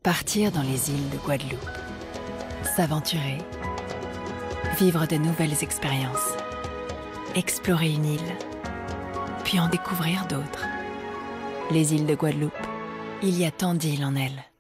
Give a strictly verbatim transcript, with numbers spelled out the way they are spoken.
Partir dans les îles de Guadeloupe, s'aventurer, vivre de nouvelles expériences, explorer une île, puis en découvrir d'autres. Les îles de Guadeloupe, il y a tant d'îles en elles.